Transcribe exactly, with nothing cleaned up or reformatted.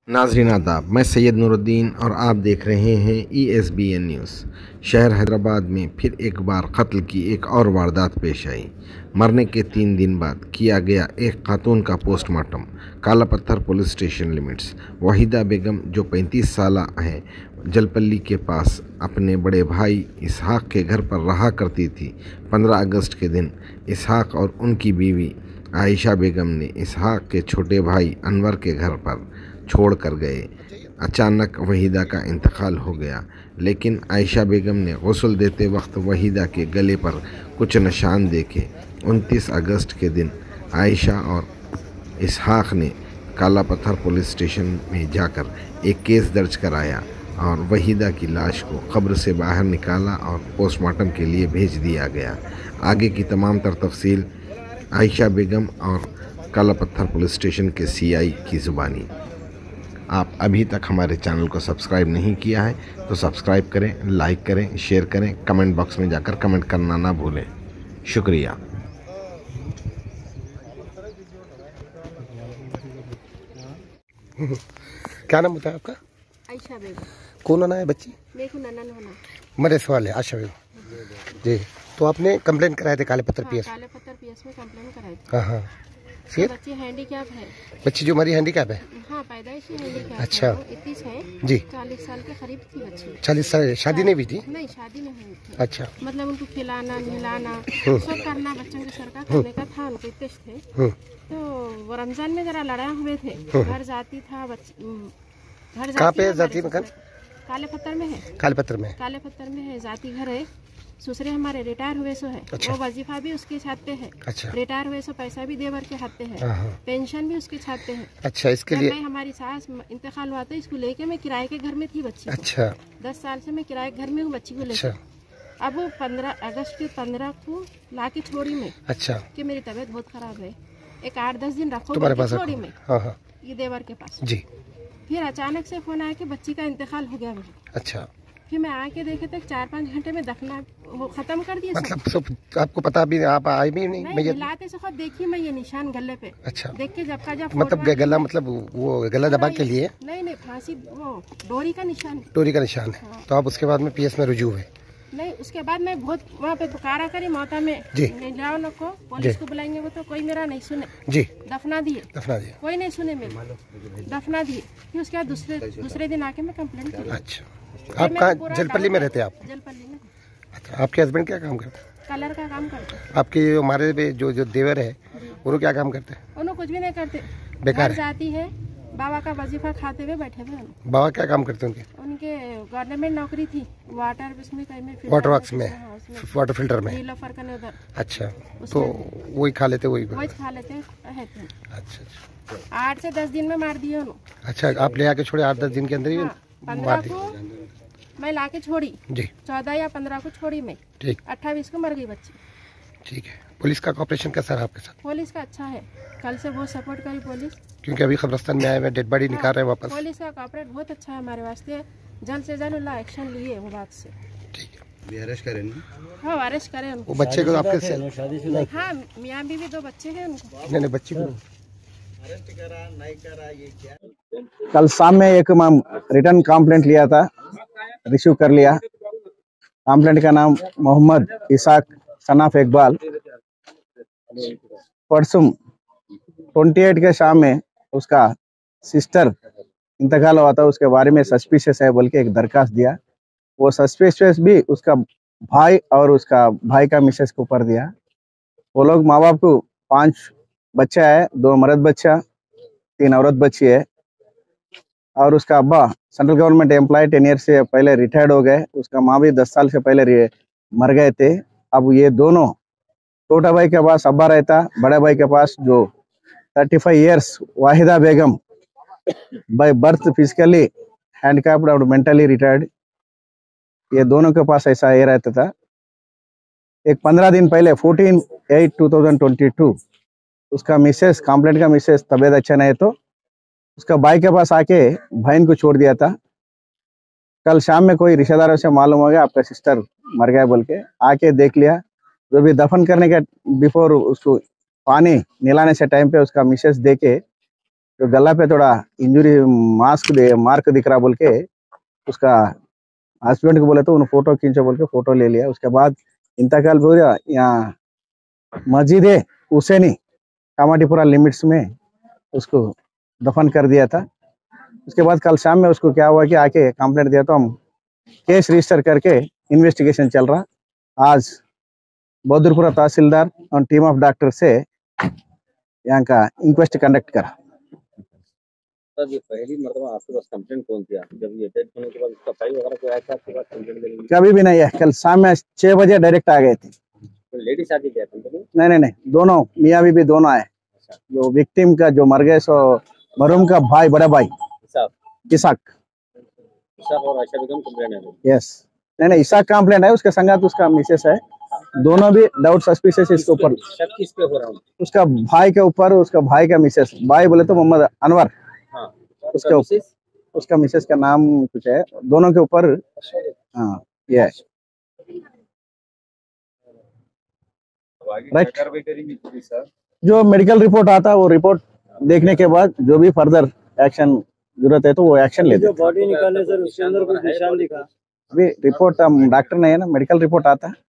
नाज़रीन आदाब, मैं सैयद नूरुद्दीन और आप देख रहे हैं E S B N news. शहर हैदराबाद में फिर एक बार कत्ल की एक और वारदात पेश आई। मरने के तीन दिन बाद किया गया एक खातून का postmortem. Kala Patthar police station limits. Waheeda Begum जो पैंतीस साल है, जलपल्ली के पास अपने बड़े भाई इसहाक के घर पर रहा करती थी। पंद्रह अगस्त के दिन इसहाक और उनकी बीवी आयशा बेगम ने इसहाक के छोटे भाई अनवर के घर पर छोड़ कर गए। अचानक वहीदा का इंतकाल हो गया, लेकिन आयशा बेगम ने गुस्ल देते वक्त वहीदा के गले पर कुछ निशान देखे। उनतीस अगस्त के दिन आयशा और इसहाक ने काला पत्थर पुलिस स्टेशन में जाकर एक केस दर्ज कराया और वहीदा की लाश को कब्र से बाहर निकाला और पोस्टमार्टम के लिए भेज दिया गया। आगे की तमाम तर तफसील आयशा बेगम और काला पत्थर पुलिस स्टेशन के सी आई की ज़ुबानी। आप अभी तक हमारे चैनल को सब्सक्राइब नहीं किया है तो सब्सक्राइब करें, लाइक करें, शेयर करें, कमेंट बॉक्स में जाकर कमेंट करना ना भूलें। शुक्रिया। क्या नाम बताया आपका? आयशा बेगम। कौन होना है बच्ची? देखो ननन होना। मेरे सवाल है आशा बेगम जी। तो आपने कंप्लेन कराए थे काले पत्थर हाँ, पीएस? काले पत्थर पीएस में कंप्लेन कराई थी। हाँ हाँ। फिर बच्ची हैंडीकैप है। बच्ची जो मरी हैंडीकैप है? हाँ, पैदाइशी हैंडीकैप। अच्छा। इक्कीस है जी। चालीस साल के करीब थी बच्ची। चालीस साल शादी नहीं हुई थी? नहीं, शादी नहीं हुई थी। अच्छा। मतलब उनको खिलाना नहलाना सब करना बच्चों के सरकार करने का था। उनको इक्कीस थे तो वो रमजान में जरा लड़ा हुए थे। घर जाती था घर कहाँ पे जाती मकान? काले पत्थर में है। काले पत्थर में? काले पत्थर में है, जाती घर है। ससुरे हमारे रिटायर हुए सो है। अच्छा। वो वजीफा भी उसके छात पे है। अच्छा। रिटायर हुए सो पैसा भी देवर के हाथ पे है। हाँ। पेंशन भी उसके छात पे है। अच्छा, इसके लिए हमारी सास इंतकाल हुआ था, इसको लेके मैं किराए के घर में थी बच्ची। अच्छा। दस साल से मैं किराए के घर में हूँ बच्ची को लेकर। अच्छा। अब वो पंद्रह अगस्त के पंद्रह को ला के छोड़ी में। अच्छा। कि मेरी तबीयत बहुत खराब है, एक आठ दस दिन रखो तुम्हारे पास छोड़ी में। हाँ हाँ। ये देवर के पास जी। फिर अचानक से फोन आया कि बच्ची का इंतकाल हो गया मुझे। अच्छा। फिर मैं आके देखे तक चार पाँच घंटे में दफना वो खत्म कर दिया। मतलब सब आपको पता भी आप आए भी नहीं? नहीं, लाते से खुद देखी मैं ये निशान गले पे। अच्छा। देख के जब का जब मतलब गला मतलब वो गला दबा के लिए? नहीं नहीं, फांसी वो डोरी का निशान। डोरी का निशान है। हाँ। तो आप उसके बाद में पीएस में रुजू हुए? नहीं, उसके बाद मैं बहुत वहाँ पे पुकारा करी मोता में जी। नहीं जाओ न को पुलिस को बुलाएंगे, वो तो कोई मेरा नहीं सुने जी। दफना दिए। दफना दिए? कोई नहीं सुने मेरे, दफना दिए। फिर उसके बाद दूसरे दूसरे दिन आके मैं कंप्लेंट की। अच्छा। आप कहाँ जलपल्ली में रहते हैं? आप जलपल्ली में। अच्छा। आपके हस्बैंड क्या काम करते हैं? कलर का काम करते। आपके हमारे जो जो देवर है वो क्या काम करते हैं? उन्होंने कुछ भी नहीं करते, बेकार जाती है, बाबा का वजीफा खाते हुए बैठे हुए। बाबा क्या काम करते हैं उनके? उनके गवर्नमेंट नौकरी थी, वाटर उसमें वाटर वर्क्स में, वाटर फिल्टर में। उधर। अच्छा। तो वही खा लेते वही वही खा लेते हैं। अच्छा अच्छा। आठ से दस दिन में मार दिए उन्होंने। अच्छा, आप ले आके छोड़े आठ दस दिन के अंदर ही? हाँ, पंद्रह को मैं लाके छोड़ी जी। चौदह या पंद्रह को छोड़ी मैं। ठीक। अट्ठाईस को मर गई बच्ची। ठीक है। पुलिस का कॉपरेशन कैसा रहा आपके साथ? पुलिस का अच्छा है, कल से बहुत सपोर्ट करी पुलिस, क्योंकि अभी कब्रिस्तान में आए हुए डेड बॉडी निकाल रहे हैं वापस। पुलिस का कॉपरेट बहुत अच्छा है हमारे वास्ते, जल्द से जल्द उल्ला एक्शन लिए वो बात से। ठीक है। अरेस्ट करें? हाँ, अरेस्ट करें उनको। वो बच्चे को आपके से? हाँ, मियाँ बीवी दो बच्चे हैं उनको। नहीं नहीं, बच्ची को कल शाम में एक मैम रिटर्न कंप्लेंट लिया था, रिसीव कर लिया। कंप्लेंट का नाम मोहम्मद इसाक सनाफ इकबाल। परसों अट्ठाईस के शाम में उसका सिस्टर इंतकाल हुआ था, उसके बारे में सस्पिशियस है बोल के एक दरखास्त दिया। वो सस्पिशियस भी उसका भाई और उसका भाई का मिसेस के ऊपर दिया। वो लोग माँ बाप को पांच बच्चा है, दो मर्द बच्चा, तीन औरत बच्ची है। और उसका अब्बा central government employ ten year से पहले रिटायर्ड हो गए। उसका माँ भी दस साल से पहले मर गए थे। अब ये दोनों, छोटा भाई के पास अब्बा रहता, बड़े भाई के पास जो thirty five years Waheeda Begum by birth physically handicapped और मेंटली रिटायर्ड, ये दोनों के पास ऐसा ये रहता था। एक पंद्रह दिन पहले fourteen eight two thousand twenty two उसका मिसेस, कंप्लेंट का मिसेस तबीयत अच्छा नहीं तो उसका भाई के पास आके बहन को छोड़ दिया था। कल शाम में कोई रिश्तेदारों से मालूम हो गया आपका सिस्टर मर गया बोल के, आके देख लिया। जो भी दफन करने के बिफोर उसको पानी निलाने से टाइम पे उसका मिसेस देके जो गला पे थोड़ा इंजुरी मास्क दे मार्क दिख रहा बोल के उसका हस्बैंड को बोले तो उन फोटो खींचो बोल के फोटो ले लिया। उसके बाद इंतकाल हो गया। यहाँ मस्जिद है हुसैनी कामाटीपुरा लिमिट्स में उसको दफन कर दिया था। उसके बाद कल शाम में उसको क्या हुआ कि आके कंप्लेंट दिया तो हम केस रजिस्टर करके इन्वेस्टिगेशन चल रहा। आज बहादुरपुरा तहसीलदार और टीम ऑफ डॉक्टर से यहाँ का इंक्वेस्ट कंडक्ट करा। सर ये पहली मर्तबा आपके पास कंप्लेंट कौन किया जब ये डेथ होने के बाद उसका फाइल वगैरह कोई आया था आपके पास कंप्लेंट देने के लिए? कभी भी नहीं है। कल शाम में छह बजे डायरेक्ट आ गए थे। तो लेडीज आती क्या कंप्लेंट? नहीं नहीं नहीं दोनों मियाँ बीबी दोनों आए। जो विक्टिम का जो मर गए सो मरूम का भाई बड़ा भाई साहब इसाक साहब और आयशा बेगम कंप्लेंट है। यस नहीं नहीं इसाक कंप्लेंट है। उसके संगात उसका मिसेस है। दोनों भी डाउट सस्पिशियस इसके ऊपर। शक किस पे हो रहा हूँ? उसका भाई के ऊपर उसका भाई का मिसेस भाई बोले तो मोहम्मद अनवर। हाँ उसके ऊपर उसका मिसेस का नाम कुछ है। दोनों के ऊपर हाँ ये है राइट। जो मेडिकल रिपोर्ट आता है वो रिपोर्ट देखने के बाद जो भी फर्दर एक्शन जरूरत है तो वो एक्शन लेते हैं। बॉडी निकाले सर उसके अंदर कुछ निशान दिखा? अभी रिपोर्ट हम डॉक्टर नहीं है ना मेडिकल रिपोर्ट आता है